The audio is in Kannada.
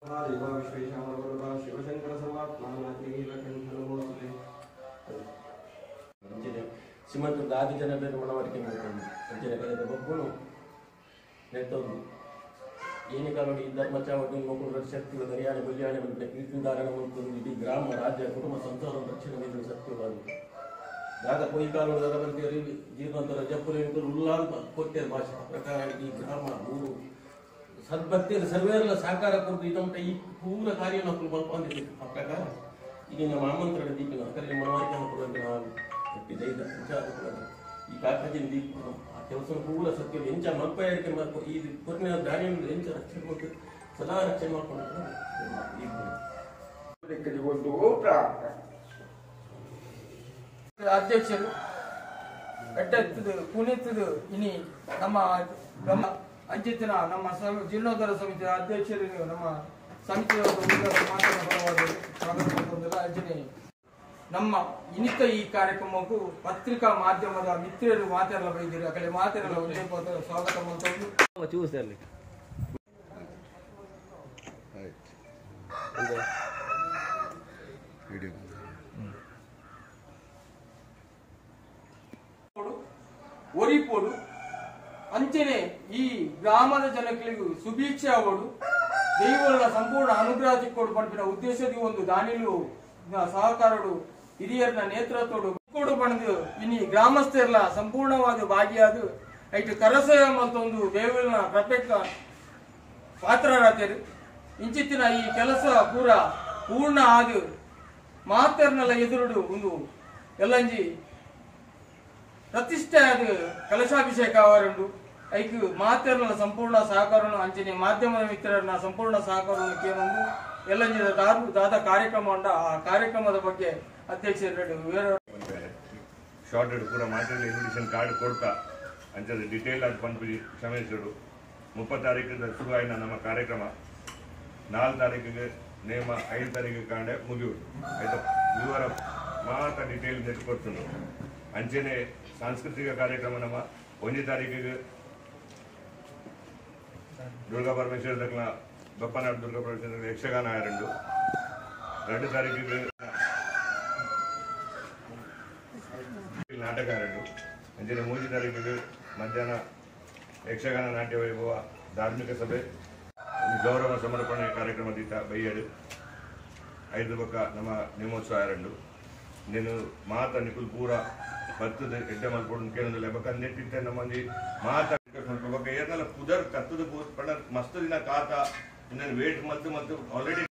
ಶ್ರೀಮಂತ ದಾದಿ ಜನರ ಮನವರಿಕೆ ಮಾಡ್ಕೊಂಡು ಅಂಚನೆ ಕಲಿತ ಬಬ್ಬನು ನೆಟ್ಟವರು ಏನೇ ಕಾಲೋಡಿ ಧರ್ಮ ಚಾವಟಿ ಮಕ್ಕಳು ಶಕ್ತಿಗಳು ಹರಿಯಾಣ ಬಲ್ಯಾಣ ಬಂದ ಕೀರ್ತಿದಾರಣ ಮಾಡ್ಕೊಂಡು ಇಡೀ ಗ್ರಾಮ ರಾಜ್ಯ ಕುಟುಂಬ ಸಂಸಾರ ರಕ್ಷಣೆ ನೀಡುವ ಸತ್ಯವಾದ ದಾದ ಕೊಯ್ ಕಾಲದ ಬಂದಿರಿ ಜೀವಂತರ ಜಪ್ಪುಲಿ ಉಲ್ಲಾಂತ ಕೊಟ್ಟೆ ಭಾಷೆ ಪ್ರಕಾರ ಈ ಗ್ರಾಮ ಊರು ಸದ್ಭಕ್ತಿಯಲ್ಲಿ ಸರ್ವೇರೆಲ್ಲ ಸಹಕಾರ ಕೊಟ್ಟು ಇದಂತ ಈ ಪೂರ ಕಾರ್ಯ ನಾವು ಬಂದಿದ್ದೀವಿ ಆ ಪ್ರಕಾರ ಈಗ ನಮ್ಮ ಆಮಂತ್ರಣ ದೀಪಿನ ಕರೆ ಮನವರಿಕೆ ಕೊಡುವಂತೆ ನಾವು ದೈದ ವಿಚಾರ ಈ ಕಾಕಜಿನ ದೀಪ ಆ ಕೆಲಸ ಪೂರ ಸತ್ಯ ಎಂಚ ಮಲ್ಪಯಾರಿಕೆ ಮಾಡ್ಕೊಂಡು ಈ ಕೊನೆ ದಾರಿಯನ್ನು ಎಂಚ ರಕ್ಷಣೆ ಮಾಡ್ಕೊಂಡು ಸದಾ ರಕ್ಷಣೆ ಮಾಡ್ಕೊಂಡು ಅಧ್ಯಕ್ಷರು ಎಟ್ಟೆತ್ತದು ಕುಣಿತದು ಇನಿ ನಮ್ಮ ಬ್ರಹ್ಮ ಅಂಚಿತ್ತಿನ ನಮ್ಮ ಜೀರ್ಣೋದ್ಧಾರ ಸಮಿತಿಯ ಅಧ್ಯಕ್ಷರು ನಮ್ಮ ಸಮಿತಿಯ ಮಾತಾಡುವ ಅಂಜನೆ ನಮ್ಮ ಇನಿತ ಈ ಕಾರ್ಯಕ್ರಮಕ್ಕೂ ಪತ್ರಿಕಾ ಮಾಧ್ಯಮದ ಮಿತ್ರರು ಮಾತಾಡಲ ಬೈದಿರಿ ಆ ಕಡೆ ಮಾತಾಡಲ್ಲ ಒಂದೇ ಸ್ವಾಗತ ಮಾಡ್ಕೊಂಡು చూసాలి ಒರಿಪೋಡು ಅಂಚನೆ ಈ ಗ್ರಾಮದ ಜನಗಳಿಗೆ ಸುಭೀಕ್ಷೆ ಅವಡು ದೈವಗಳ ಸಂಪೂರ್ಣ ಅನುಗ್ರಹ ತಿಕ್ಕೋಡು ಪಂಪಿನ ಉದ್ದೇಶದಿ ಒಂದು ದಾನಿಲು ಸಹಕಾರಡು ಹಿರಿಯರ ನೇತೃತ್ವಡು ಕೊಡು ಪಡೆದು ಇನಿ ಗ್ರಾಮಸ್ಥರೆಲ್ಲ ಸಂಪೂರ್ಣವಾದ ಭಾಗಿಯಾದ ಐಟು ಕರಸೇವೆ ಅಂತ ಒಂದು ದೇವರ ಪ್ರತ್ಯೇಕ ಪಾತ್ರರಾದರು ಇಂಚಿತ್ತಿನ ಈ ಕೆಲಸ ಪೂರ ಪೂರ್ಣ ಆದ ಮಾತರ್ನೆಲ್ಲ ಎದುರುಡು ಒಂದು ಎಲ್ಲಂಜಿ ಪ್ರತಿಷ್ಠೆ ಆದ ಕಲಶಾಭಿಷೇಕ ಅವರುಂಡು ಐಕ್ ಮಾತರ್ನ ಸಂಪೂರ್ಣ ಸಹಕಾರವನ್ನು ಅಂಚನೆ ಮಾಧ್ಯಮದ ಮಿತ್ರರನ್ನ ಸಂಪೂರ್ಣ ಸಹಕಾರವನ್ನು ಕೇಳೊಂದು ಎಲ್ಲಂಜಿದ ದಾದ ಕಾರ್ಯಕ್ರಮ ಉಂಡ ಆ ಕಾರ್ಯಕ್ರಮದ ಬಗ್ಗೆ ಅಧ್ಯಕ್ಷರು ಶಾರ್ಟೆಡ್ ಪೂರ ಮಾತಾಡಿ ಇನ್ವಿಟೇಷನ್ ಕಾರ್ಡ್ ಕೊಡ್ತಾ ಅಂಚದ ಡಿಟೇಲ್ ಆಗಿ ಪಂಪಿ ಕ್ಷಮಿಸಿಡು 30 ತಾರೀಕಿಂದ ಶುರು ಆಯ್ನ ನಮ್ಮ ಕಾರ್ಯಕ್ರಮ 4 ತಾರೀಕಿಗೆ ನೇಮ 5 ತಾರೀಕಿಗೆ ಕಾಂಡೆ ಮುಗಿಯುವುದು ಆಯ್ತಾ ವಿವರ ಮಾತ್ರ ಡಿಟೇಲ್ ಕೊಡ್ತೀನಿ ಅಂಚನೆ ಸಾಂಸ್ಕೃತಿಕ ಕಾರ್ಯಕ್ರಮ ನಮ್ಮ 1 ತಾರೀಕಿಗೆ ದುರ್ಗಾ ಪರಮೇಶ್ವರ ಬಪ್ಪನಾಡು ದುರ್ಗಾ ಪರಮೇಶ್ವರ ಯಕ್ಷಗಾನ ಆಯರಂಡು 2 ತಾರೀಕಿಗೆ ನಾಟಕ ಆಯರಂಡು ಅಂಚನೆ 3 ತಾರೀಕಿಗೆ ಮಧ್ಯಾಹ್ನ ಯಕ್ಷಗಾನ ನಾಟ್ಯ ವೈಭವ ಧಾರ್ಮಿಕ ಸಭೆ ಗೌರವ ಸಮರ್ಪಣೆ ಕಾರ್ಯಕ್ರಮ ದೀತ ಬೈಯಡು 5 ಬೊಕ್ಕ ನಮ್ಮ ನೇಮೋತ್ಸವ ಆಯರಂಡು నేను మాత నికుల్ పూరా పత్తుది ఎడ్డ మల్పొడు కేంద్ర బక నెట్టితే నమంది మాత బక ఏర్నల పుదర్ కత్తుది పడ మస్తు దిన కాత నేను వెయిట్ మల్తు ఆల్రెడీ